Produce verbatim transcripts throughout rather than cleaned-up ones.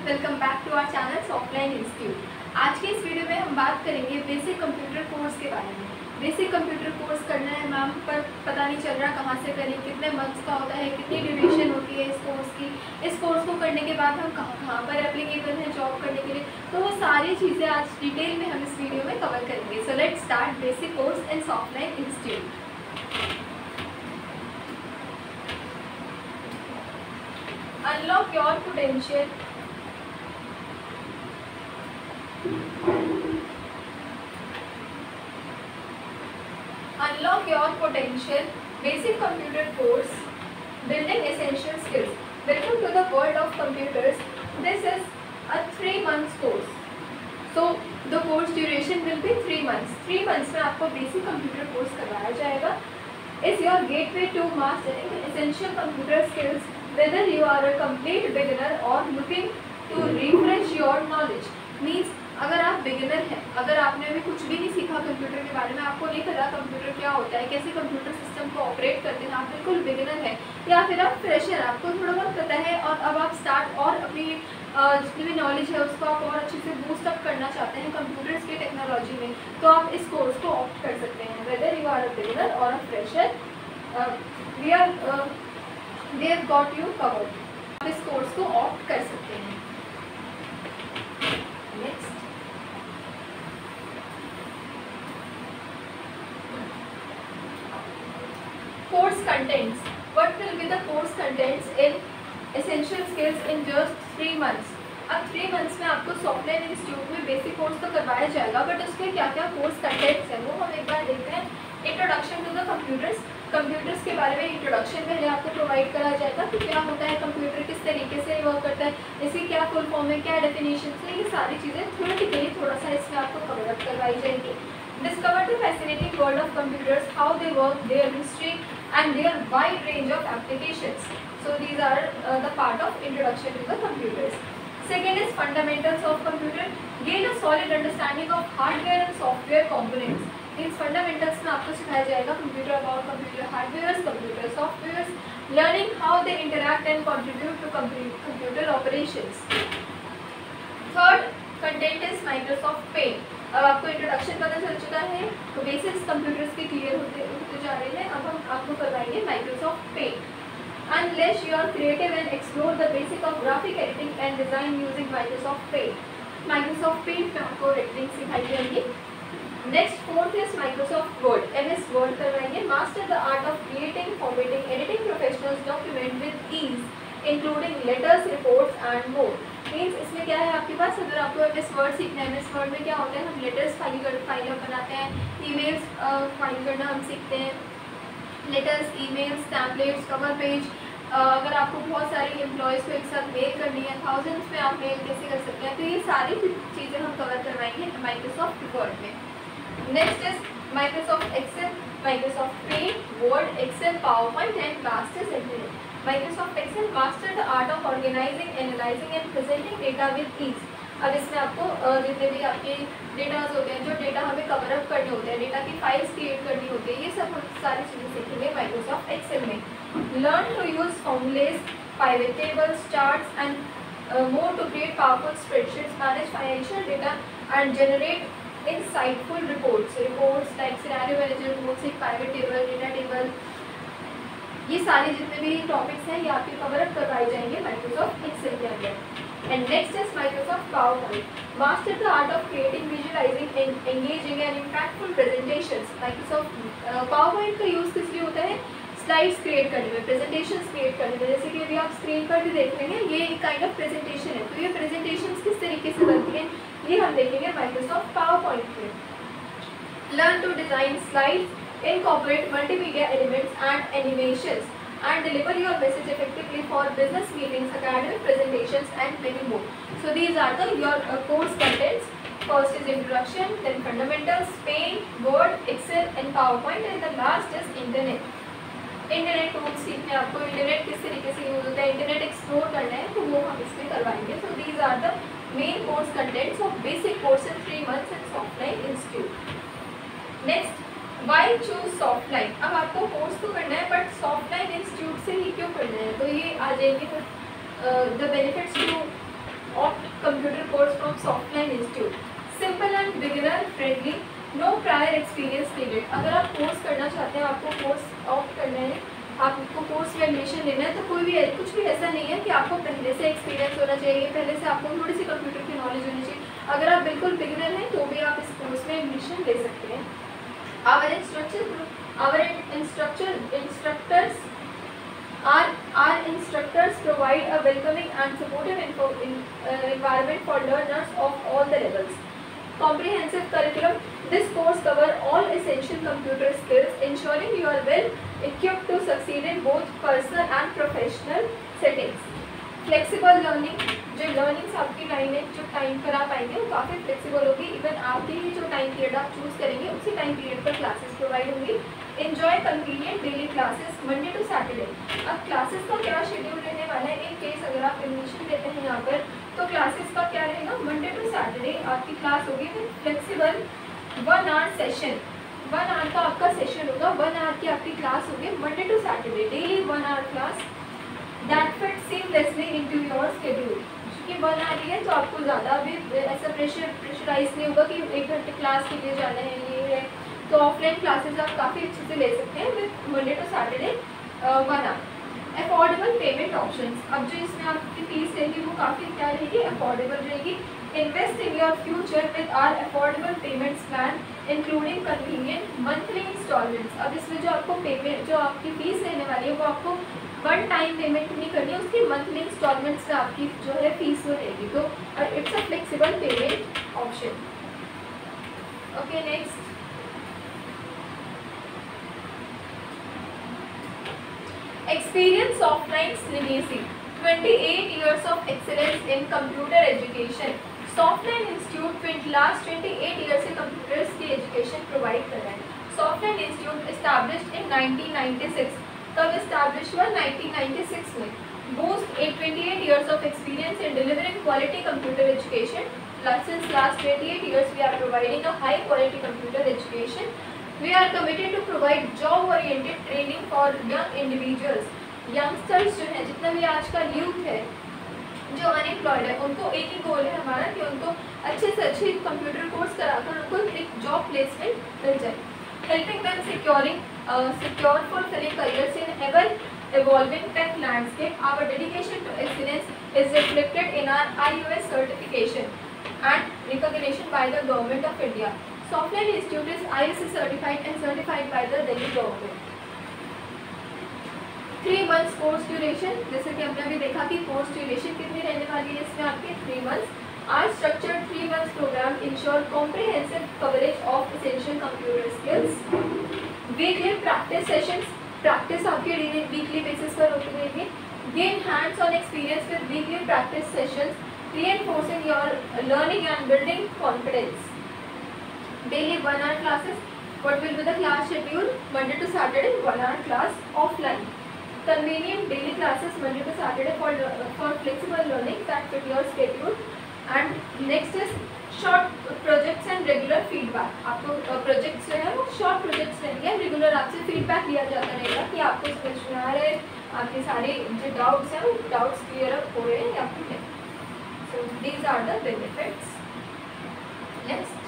Welcome back to our channel Softline institute. आज के इस वीडियो में हम बात करेंगे बेसिक कंप्यूटर कोर्स के बारे में। बेसिक कंप्यूटर कोर्स करना है मैम, पर पता नहीं चल रहा कहाँ से करें, कितने मंथ्स का होता है, कितनी ड्यूरेशन होती है इस कोर्स की, इस कोर्स को करने के बाद हम कहाँ कहाँ पर एप्लीकेबल हैं जॉब करने के लिए। तो वो सारी चीज़ें आज डिटेल में हम इस वीडियो में कवर करेंगे। So let's start basic course in Softline institute. Unlock your potential. Unlock your potential. Basic computer course. Building essential skills. Welcome to the world of computers. This is a three months course. So the course duration will be three months. Three months में आपको basic computer course करवाया जाएगा. Is your gateway to mastering essential computer skills. Whether you are a complete beginner or looking to refresh your knowledge, means अगर आप beginner हैं, अगर आपने अभी कुछ भी नहीं सीखा कंप्यूटर के बारे में, आपको नहीं पता कंप्यूटर क्या होता है, कैसे कंप्यूटर सिस्टम को ऑपरेट करते हैं, आप बिल्कुल बिगिनर हैं, या फिर आप फ्रेशर, आपको थोड़ा बहुत पता है और अब आप स्टार्ट और अपनी जितनी भी नॉलेज है उसको आप और अच्छे से बूस्ट अप करना चाहते हैं कंप्यूटर्स की टेक्नोलॉजी में, तो आप इस कोर्स को ऑप्ट कर सकते हैं। Whether you are a beginner or a fresher, we are We have got you covered. आप इस कोर्स को ऑप्ट कर सकते हैं। Next. Course contents. What will be the course contents in essential skills in just three months? अब three months में आपको Softline institute में बेसिक कोर्स तो करवाया जाएगा, बट उसके क्या क्या कोर्स कंटेंट्स हैं वो हम एक बार देखते हैं। Introduction to the computers, computers के बारे में इंट्रोडक्शन पहले आपको प्रोवाइड करा जाएगा कि क्या होता है कंप्यूटर, किस तरीके से वर्क करता है, इसकी क्या फुल फॉर्म है, क्या डेफिनेशन है, ये सारी चीज़ें थ्योरेटिकली थोड़ा सा इसमें आपको कवर अप करवाई जाएंगी। Discover the fascinating world of computers, how they work, their history and their wide range of applications. So these are the part of introduction to the computers. Second is fundamentals of computer. Gain a solid understanding of hardware and software components. These fundamentals में आपको सिखाया जाएगा computer about computer hardwares, computer softwares, learning how they interact and contribute to computer operations. Third content is Microsoft Paint. अब आपको introduction पता चल चुका है, तो बेसिक्स कंप्यूटर्स के क्लियर होते होते जा रहे हैं। अब हम आपको करवाएंगे Microsoft Paint. Unleash your creative and explore the basic of graphic editing and design using Microsoft Paint. Microsoft Paint में आपको एडिटिंग सिखाई जाएगी। Next fourth is Microsoft Word. M S Word करवाएंगे। Master the art of creating, formatting, editing professionals document with ease, including letters, reports and more. Means इसमें क्या है आपके पास, अगर आपको M S Word सीखना है, M S Word में क्या होता है, हम लेटर्स फाइल कर फाइल बनाते हैं, ईमेल्स फाइल करना हम सीखते हैं, letters, emails, templates, cover page. अगर आपको बहुत सारी एम्प्लॉयज़ को एक साथ मेल करनी है, थाउजेंड्स में आप मेल कैसे कर सकते हैं, तो ये सारी चीज़ें हम कवर करवाएंगे माइक्रोसॉफ्ट वर्ड में। Next is Microsoft Excel, Microsoft Paint, Word, Excel, PowerPoint and last is internet. Microsoft Excel, master the art of organising, analysing and presenting data with ease. अब इसमें आपको जितने भी आपके डेटाज होते हैं, जो डेटा हमें कवर अप करने होते हैं, डेटा की फाइल्स क्रिएट करनी होती है, ये सब हम सारी चीज़ें सीखेंगे माइक्रोसॉफ्ट एक्सेल में। Learn to use formulas, pivot tables, charts and more to create powerful spreadsheets, manage financial data and generate insightful reports. Reports like scenario manager, tools, pivot table, data table, ये सारे जितने भी topics हैं ये आपके cover up करवाए जाएंगे Microsoft Excel के अंदर। And next is Microsoft PowerPoint. Master the art of creating, visualizing, and engaging and impactful presentations. Microsoft uh, PowerPoint का यूज़ किस लिए होता है, स्लाइड्स क्रिएट करने में, प्रेजेंटेशंस क्रिएट करने में। जैसे कि अभी आप स्क्रीन पर भी देख रहे हैं, ये एक काइंड ऑफ प्रेजेंटेशन है, तो ये प्रेजेंटेशंस किस तरीके से बनती हैं ये हम देखेंगे माइक्रोसॉफ्ट PowerPoint में। Learn to design slides, incorporate multimedia elements and animations, and deliver your message effectively for business meetings, academic presentations and many more. So these are the your uh, course contents. First is introduction, then fundamentals, Paint, Word, Excel and PowerPoint, and the last is Internet. Internet tools सीखने, आपको internet किस तरीके से use होता है, internet explore करना है, तो वो हम इसमें करवाएंगे। So these are the main course contents of basic course in three months in Softline institute. Next, why choose Softline. अब आपको कोर्स तो करना है, बट सॉफ्टलाइन इंस्टीट्यूट से ही क्यों करना है, तो ये आ जाएंगे फिर द बेनिफिट्स टू ऑप्ट उसमें एडमिशन लेना है तो कोई भी कुछ भी ऐसा नहीं है कि आपको पहले से एक्सपीरियंस होना चाहिए, पहले से आपको थोड़ी सी कंप्यूटर की नॉलेज होनी चाहिए। अगर आप बिल्कुल बिगिनर हैं तो भी आप इस कोर्स में एडमिशन ले सकते हैं। Our instructor our instructor instructors Our, our instructors provide a welcoming and supportive info, in, uh, environment for learners of all the levels. Comprehensive curriculum. This course covers all essential computer skills, ensuring you are well equipped to succeed in both personal and professional settings. Flexible learning. जो learnings आपकी time है, जो time पर आप आएंगे वो काफ़ी flexible होगी। इवन आपके ही जो टाइम पीरियड आप चूज़ करेंगे उसी टाइम पीरियड पर क्लासेस प्रोवाइड होंगी। Enjoy convenient daily classes Monday to Saturday. अब क्लासेस का क्या शेड्यूल रहने वाला है, इन केस अगर आप एडमिशन लेते हैं यहाँ पर तो क्लासेस का क्या रहेगा, मंडे टू सैटरडे आपकी क्लास होगी with flexible one hour session. One hour का आपका सेशन होगा, वन आवर की आपकी क्लास होगी Monday to Saturday, daily one hour class that fit seamlessly into your schedule. कि वन आ रही है तो आपको ज़्यादा भी ऐसा प्रेशर प्रेशराइज नहीं होगा कि एक घंटे क्लास के लिए जाना है, ये है। तो ऑफलाइन क्लासेस आप काफ़ी अच्छे से ले सकते हैं with Monday to Saturday one hour. Affordable payment options. अब जो इसमें आपकी फीस रहेगी वो काफ़ी क्या रहेगी, अफोर्डेबल रहेगी। Invest in your future with our affordable payments plan including convenient monthly instalments. अब इसमें जो आपको पेमेंट जो आपकी फीस रहने वाली है वो आपको वन टाइम पेमेंट नहीं करनी है, उसकी मंथली इंस्टॉलमेंट्स में आपकी जो है फीस वो रहेगी। तो it's a flexible payment option. Okay next, experience offline literacy. twenty-eight years of excellence in computer education. Softline institute last twenty-eight year से कंप्यूटर्स की एजुकेशन प्रोवाइड कर रहा है। सॉफ्टलाइन इंस्टीट्यूट एस्टैब्लिश्ड इन nineteen ninety-six। कब एस्टैब्लिश हुआ, nineteen ninety-six में। Boast a twenty-eight years of experience in delivering quality computer education. Since last twenty-eight years we are providing a high quality computer education. We are committed to provide job oriented training for young individuals. Youngsters जो है, जितना भी आज का youth है जो unemployed है, उनको एक ही गोल है हमारा कि उनको अच्छे से अच्छे कंप्यूटर कोर्स कराकर उनको एक जॉब प्लेसमेंट मिल जाए। Helping them securing secure fulfilling careers in ever evolving tech landscape. Our dedication to excellence is reflected in our I U S certification and recognition by the Government of India. Softline Institute is I S A certified and certified by the Delhi government. Three months course duration, जैसे कि हमने अभी देखा कि course duration कितनी रहने वाली है इसमें आपके three months. Our structured three months programme ensure comprehensive coverage of essential computer skills. Weekly practice sessions, practice आपके वीकली बेसिस पर होती रहेगी। Gain hands on experience with weekly practice sessions, reinforcing your learning and building confidence. Daily one hour classes. What will be the class schedule? Monday to Saturday one hour class offline. Convenient daily classes Monday to Saturday for for flexible learning that fit your schedule. And next is short projects and regular feedback. आपको projects जो है वो short projects रहेंगे, regular आपसे feedback लिया जाता रहेगा कि आपको समझ में आ रहा है, आपके सारे जो डाउट्स हैं वो डाउट्स क्लियर अप हो रहे हैं या फिर नहीं। So these are the benefits. Next,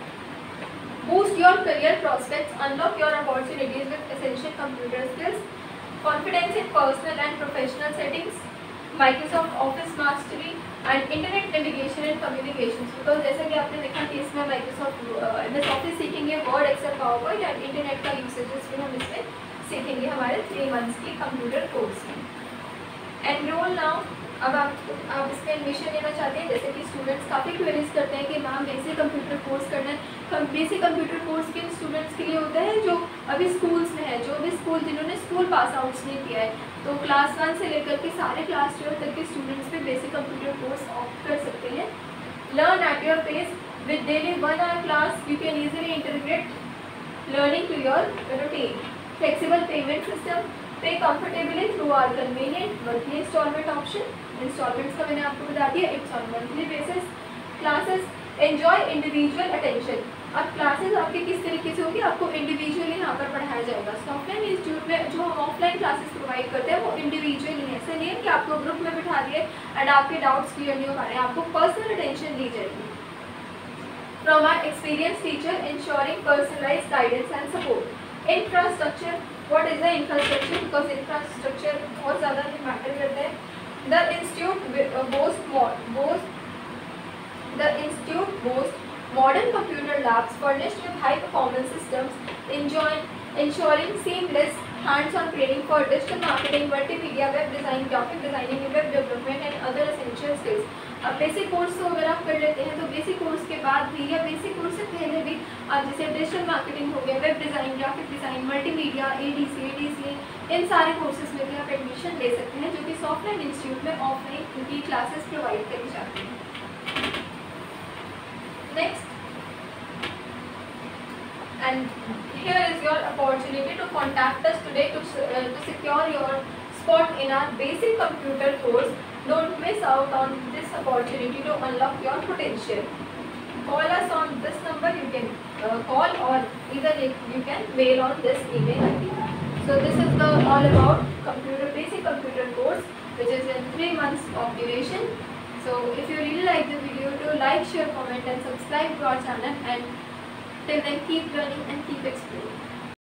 boost your career prospects, unlock your opportunities with essential computer skills, confidence in personal and professional settings, Microsoft Office mastery and internet navigation and communications. Because जैसा कि आपने देखा कि इसमें Microsoft M S office सीखेंगे, word, Excel, PowerPoint and internet का usages भी हम इसमें सीखेंगे हमारे थ्री मंथ्स की कंप्यूटर कोर्स में। Enrol now. अब आप आप इसमें एडमिशन लेना चाहते हैं, जैसे कि स्टूडेंट्स काफ़ी क्वेरीज करते हैं कि मैम बेसिक कंप्यूटर कोर्स करना है। बेसिक कंप्यूटर कोर्स किन स्टूडेंट्स के लिए होता है, जो अभी स्कूल्स में है, जो भी स्कूल जिन्होंने स्कूल पास आउट्स नहीं किया है। तो क्लास वन से लेकर के सारे क्लास ट्वेल्व तक के स्टूडेंट्स भी बेसिक कंप्यूटर कोर्स ऑप्ट कर सकते हैं। Learn at your pace with daily one hour class, you can easily integrate learning to your routine. Flexible payment system, pay comfortably through our convenient monthly instalment option. Instalments का मैंने आपको बता दिया, it's on monthly basis. Classes enjoy individual attention. अब classes आपके किस तरीके से होगी, आपको इंडिविजुअली यहाँ पर पढ़ाया जाएगा। सॉफ्टवेयर इंस्टीट्यूट में जो हम ऑफलाइन क्लासेस प्रोवाइड करते हैं वो इंडिविजुअली है, ऐसा नहीं है कि आपको ग्रुप में बिठा दिए एंड आपके डाउट्स क्लियर नहीं हो पा रहे हैं, आपको पर्सनल अटेंशन दी जाएगी। From our experience teacher ensuring personalised guidance and support. Infrastructure What is the infrastructure? Because infrastructure बहुत ज़्यादा मैटर करता है. The institute boasts boasts the institute boasts modern computer labs furnished with high performance systems, enjoying ensuring seamless hands-on training for digital marketing, multimedia, web design, graphic designing, web development and other essential skills. अब basic course तो अगर आप कर लेते हैं तो basic course के बाद भी या बेसिक कोर्स से पहले भी आप जैसे डिजिटल मार्केटिंग हो गया, web design, graphic design, multimedia, ADC, ADC, इन सारे कोर्सेज में भी आप एडमिशन ले सकते हैं जो कि सॉफ्टवेयर इंस्टीट्यूट में ऑफलाइन उनकी क्लासेस प्रोवाइड करी जाती हैं. Next, and here is your opportunity to contact us today to, uh, to secure your spot in our basic computer course. Don't miss out on this opportunity to unlock your potential. Call us on this number. You can uh, call or either you can mail on this email I D. So this is the all about computer basic computer course, which is in three months of duration. So if you really like the video, do like, share, comment and subscribe to our channel, and till then keep learning and keep exploring.